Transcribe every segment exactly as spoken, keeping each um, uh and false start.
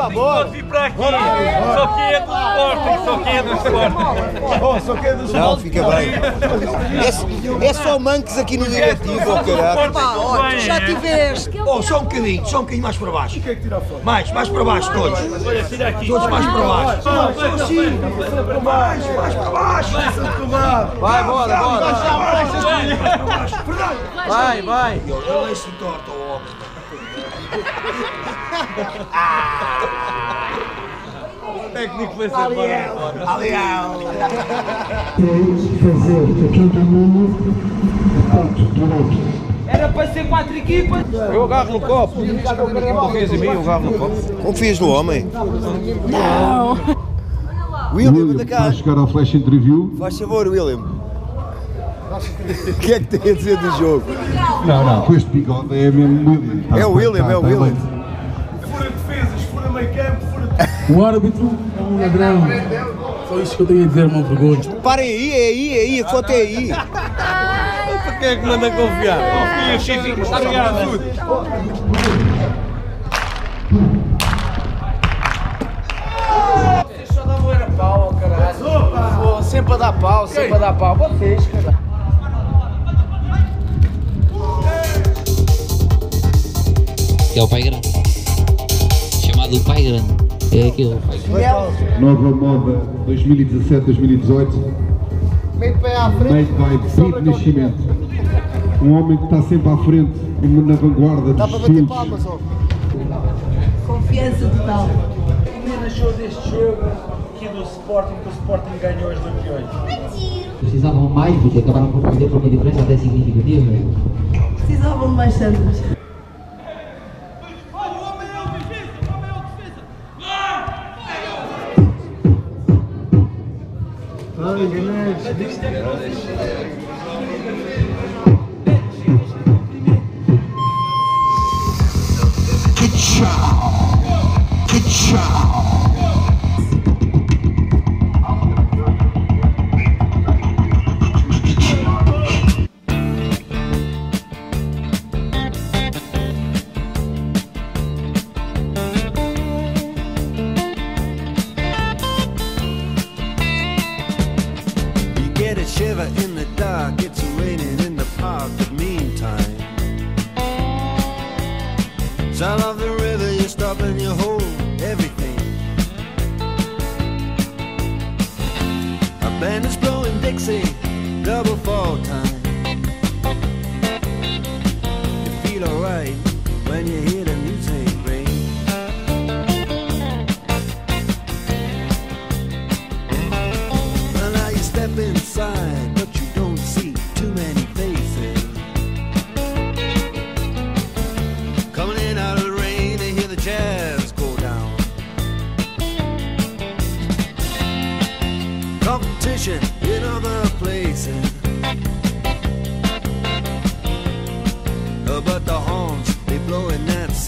Sporting pode vir para aqui. Só que é do Sporting, só que é do Sporting. Oh, só que é do Sporting. Não, fica bem. É, é só manques aqui no diretivo, ó caralho. Pá, ó, tu já tiveste. Oh, só um bocadinho, só um bocadinho mais para baixo. Mais, mais para baixo todos. Olha, tira aqui. Todos mais para baixo. Só assim. Mais, mais para baixo. Vai, bora, bora. Vai, vai. Ele é se torta, o homem. O técnico vai ser fora. Alião. Era para ser quatro equipas. Eu agarro no copo. Confias em mim, eu agarro no copo. Confias no homem? Não. William, anda cá. Vai chegar ao flash interview. Faz favor, William. O que é que tem a dizer do jogo? Não, não, com este bigode é mesmo William. É o William, é o William. Fura defesas, fura meio campo, fura... O árbitro é um ladrão. Só isso que eu tenho a dizer, meu vergonha. Parem aí, é aí, é aí, a foto é aí. Para quem é que manda confiar? Confia, Chico, está ligado. Vocês só davam era pau, caralho. Sempre a dar pau, sempre a dar pau. Vocês, caralho. Que é o Pai Grande, chamado o Pai Grande, é aquele Pai Grande. Nova moda dois mil e dezassete, dois mil e dezoito. Meio pé à frente. Made by Pete Nascimento. Um homem que está sempre à frente, na vanguarda dos estilos. Confiança total. O que achou deste jogo aqui do Sporting, que o Sporting ganhou os campeões? Precisavam mais, porque acabaram por perder por uma diferença até significativa. Precisavam de mais santos. Shiver in the dark, it's raining in the park, but meantime sound of the river, you stop and you hold everything. A band is blowing Dixie, double fall time. You feel alright when you hear the music ring. Well, now you step inside, but you don't see too many faces. Coming in out of the rain, they hear the jazz go down. Competition in other places, uh, but the horns, they blow in that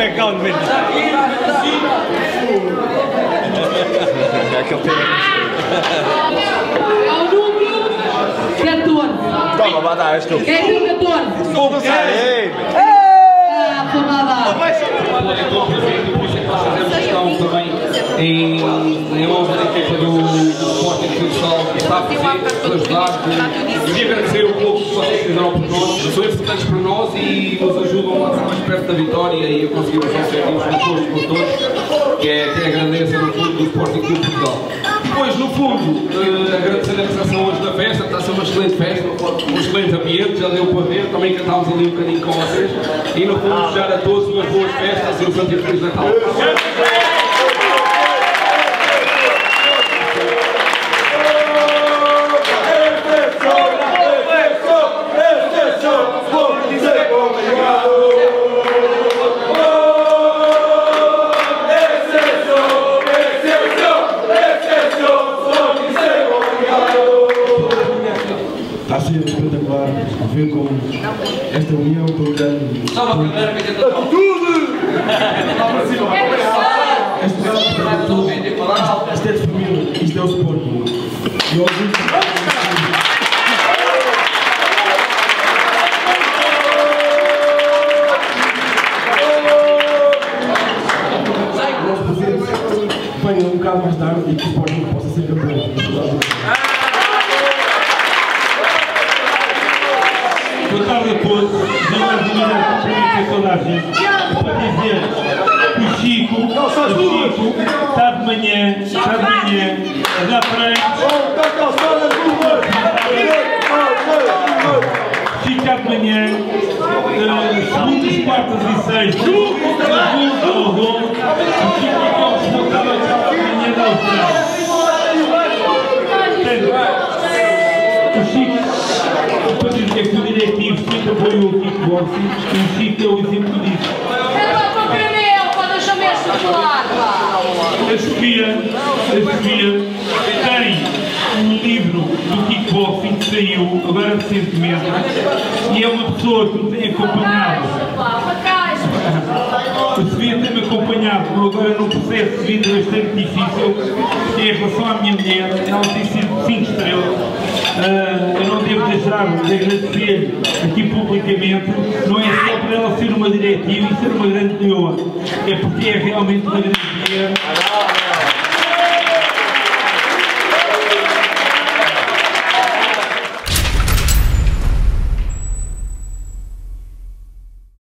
como é que calma mesmo. É aquele tema. É o número catorze. Toma, vai dar, és tu. Quem é o catorze? Como que é? Ah, foi mal dado. Em nome da equipa do Sporting Futsal que está a fazer, para ajudar, e agradecer o pouco que vocês fizeram por nós, são importantes para nós e nos ajudam a estar mais perto da vitória e a conseguir os objetivos de todos por todos, que é, que é a grandeza no fundo do Sporting Clube Portugal. Depois, no fundo, uh, agradecer a recepção hoje da festa, está a ser uma excelente festa, um excelente ambiente, já deu para ver, também cantámos ali um bocadinho com vocês, e no fundo desejar a todos umas boas festas e um Santo Feliz Natal. Está a ser espetacular ver como esta união tão grande. Salve a primeira vez da tudo! Isto é de família, isto é o Sporting. E ao venha um bocado mais tarde e que o Sporting possa ser campeão. Boa tarde a todos. Não é de maneira cumprimento a toda a gente. Para dizer que o Chico, o Chico está de manhã, está de manhã, a dar frente. Chico está de manhã, segundas, quartas e sextas, junto ao gol. O Chico é que é o responsável de manhã da Austrália. O Chico, para dizer que o diretivo sempre apoiou o kickboxing, e o Chico é o exemplo disso. A Sofia, a Sofia tem um livro do kickboxing que saiu agora recentemente e é uma pessoa que me tem acompanhado. A Sofia tem-me acompanhado agora num processo de vida bastante difícil em relação à minha mulher. Ela tem sido cinco estrelas. Uh, eu não devo deixar de agradecer aqui publicamente, não é só por ela ser uma diretiva e ser uma grande leoa, é porque é realmente uma grande mulher.